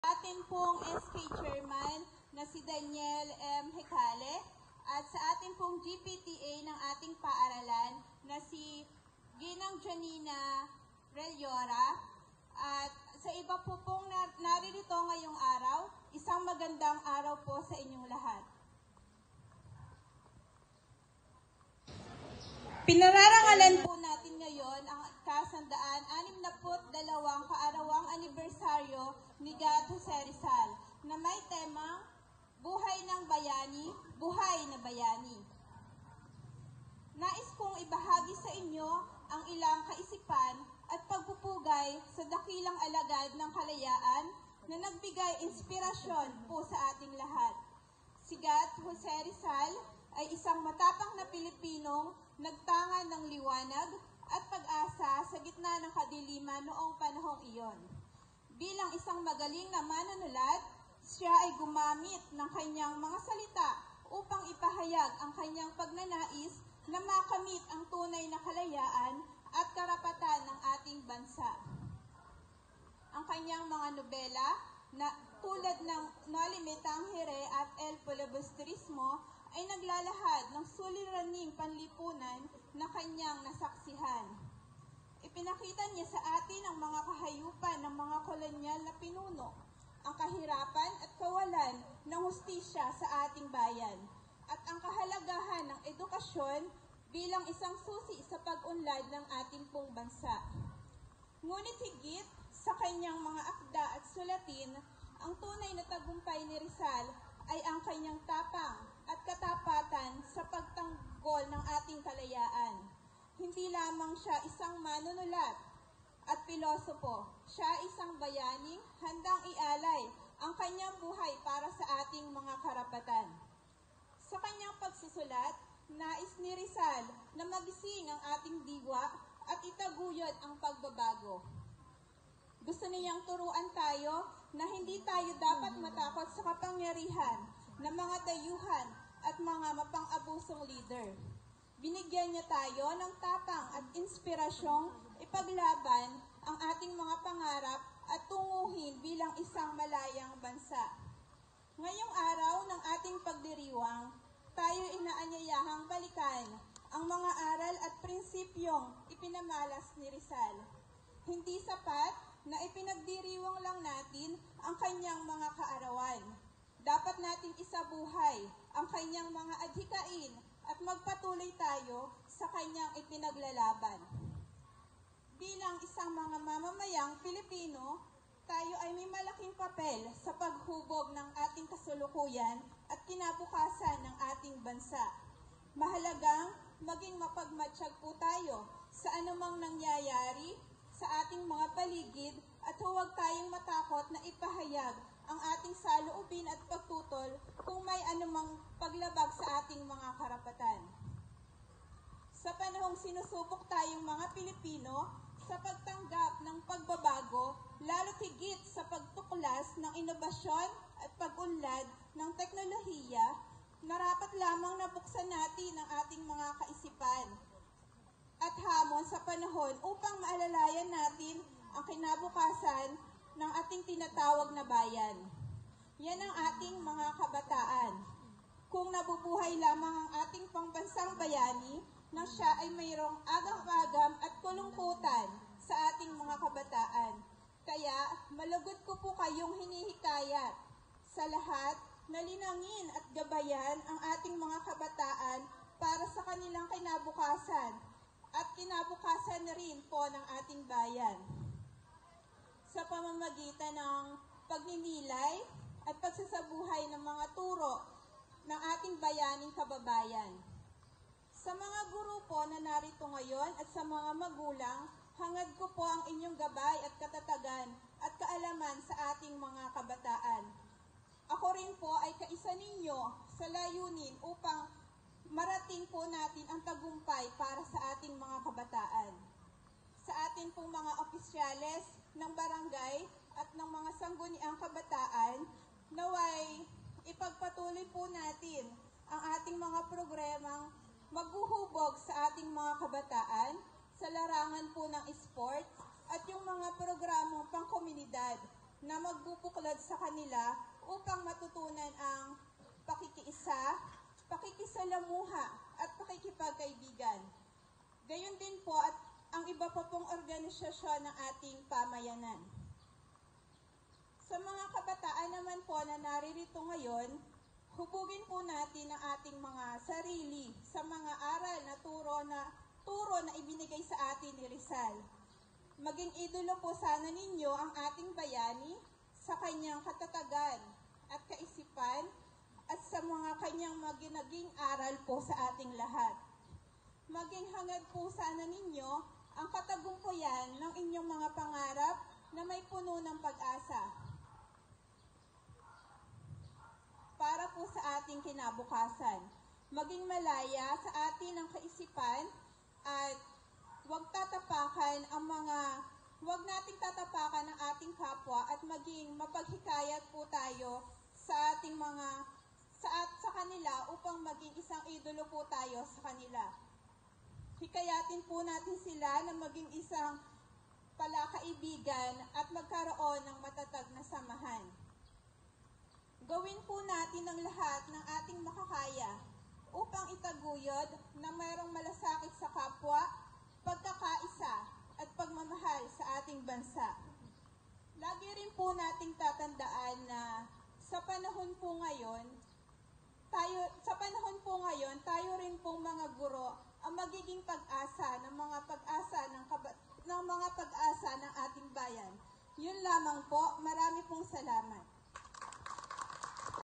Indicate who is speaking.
Speaker 1: Atin pong SK Chairman na si Daniel M. Hecale at sa atin pong GPTA ng ating paaralan na si Ginang Janina Reliora at sa iba po pong naririto ngayong araw, isang magandang araw po sa inyong lahat. Pinararangalan po natin ngayon ang kasandaan 62 kaarawang anibersaryo ni Gat Jose Rizal na may temang Buhay ng Bayani, Buhay na Bayani. Nais kong ibahagi sa inyo ang ilang kaisipan at pagpupugay sa dakilang alagad ng kalayaan na nagbigay inspirasyon po sa ating lahat. Si Gat Jose Rizal ay isang matapang na Pilipinong nagtanga ng liwanag at pag-asa sa gitna ng kadiliman noong panahong iyon. Bilang isang magaling na manunulat, siya ay gumamit ng kanyang mga salita upang ipahayag ang kanyang pagnanais na makamit ang tunay na kalayaan at karapatan ng ating bansa. Ang kanyang mga nobela na tulad ng Noli Me Tangere at El Filibusterismo ay naglalahad ng suliraning panlipunan na kanyang nasaksihan. Ipinakita niya sa atin ang mga kahayupan ng mga kolonyal na pinuno, ang kahirapan at kawalan ng hustisya sa ating bayan, at ang kahalagahan ng edukasyon bilang isang susi sa pag-unlad ng ating pong bansa. Ngunit higit sa kanyang mga akda at sulatin, ang tunay na tagumpay ni Rizal ay ang kanyang tapang at katapatan sa pagtanggol ng ating kalayaan. Hindi lamang siya isang manunulat at pilosopo, siya isang bayaning handang ialay ang kanyang buhay para sa ating mga karapatan. Sa kanyang pagsusulat, nais ni Rizal na magising ang ating diwa at itaguyod ang pagbabago. Gusto niyang turuan tayo na hindi tayo dapat matakot sa kapangyarihan ng mga dayuhan at mga mapang-abusong leader. Binigyan niya tayo ng tapang at inspirasyong ipaglaban ang ating mga pangarap at tunguhin bilang isang malayang bansa. Ngayong araw ng ating pagdiriwang, tayo inaanyayahang balikan ang mga aral at prinsipyong ipinamalas ni Rizal. Hindi sapat na ipinagdiriwang lang natin ang kanyang mga kaarawan. Dapat nating isabuhay ang kanyang mga adhikain at magpatuloy tayo sa kanyang ipinaglalaban. Bilang isang mga mamamayang Pilipino, tayo ay may malaking papel sa paghubog ng ating kasulukuyan at kinabukasan ng ating bansa. Mahalagang maging mapagmatsyag po tayo sa anumang nangyayari sa ating mga paligid at huwag tayong matakot na ipahayag ang ating saloobin at pagtutol kung may anumang paglabag sa ating mga karapatan. Sa panahong sinusubok tayong mga Pilipino sa pagtanggap ng pagbabago, lalo't higit sa pagtuklas ng inobasyon at pag-unlad ng teknolohiya, narapat lamang na buksan natin ang ating mga kaisipan at hamon sa panahon upang maalalayan natin ang kinabukasan ng ating tinatawag na bayan. Yan ang ating mga kabataan. Kung nabubuhay lamang ang ating pangbansang bayani, na siya ay mayroong agam-agam at kulungkutan sa ating mga kabataan. Kaya malugod ko po kayong hinihikayat sa lahat na linangin at gabayan ang ating mga kabataan para sa kanilang kinabukasan at kinabukasan na rin po ng ating bayan. Sa pamamagitan ng pagninilay at pagsasabuhay ng mga turo ng ating bayaning kababayan. Sa mga guro po na narito ngayon at sa mga magulang, hangad ko po ang inyong gabay at katatagan at kaalaman sa ating mga kabataan. Ako rin po ay kaisa ninyo sa layunin upang marating po natin ang tagumpay para sa ating mga kabataan. Sa ating pong mga opisyales ng barangay at ng mga sangguniang kabataan, naway ipagpatuloy po natin ang ating mga programang maghuhubog sa ating mga kabataan sa larangan po ng sports at yung mga programang pangkomunidad na magbubuklod sa kanila upang matutunan ang pakikiisa, pakikisalamuha at pakikipagkaibigan. Gayon din po at ang iba pa pong organisasyon ng ating pamayanan. Sa mga kabataan naman po na naririto ngayon, hubugin po natin ang ating mga sarili sa mga aral na turo na ibinigay sa atin ni Rizal. Maging idolo po sana ninyo ang ating bayani sa kanyang katatagan at kaisipan at sa mga kanyang naging aral po sa ating lahat. Maging hangad po sana ninyo ang katagumpayan ng inyong mga pangarap na may puno ng pag-asa para po sa ating kinabukasan. Maging malaya sa atin ang kaisipan at huwag nating tatapakan ang ating kapwa at maging mapaghikayat po tayo sa ating sa kanila upang maging isang idolo po tayo sa kanila. Hikayatin po natin sila na maging isang palakaibigan at magkaroon ng matatag na samahan. Gawin po natin ang lahat ng ating makakaya upang itaguyod na mayroong malasakit sa kapwa, pagkakaisa at pagmamahal sa ating bansa. Lagi rin po nating tatandaan na sa panahon po ngayon, tayo rin pong mga guro ang magiging pag-asa ng mga pag-asa ng ating bayan. Yun lamang po, marami pong salamat.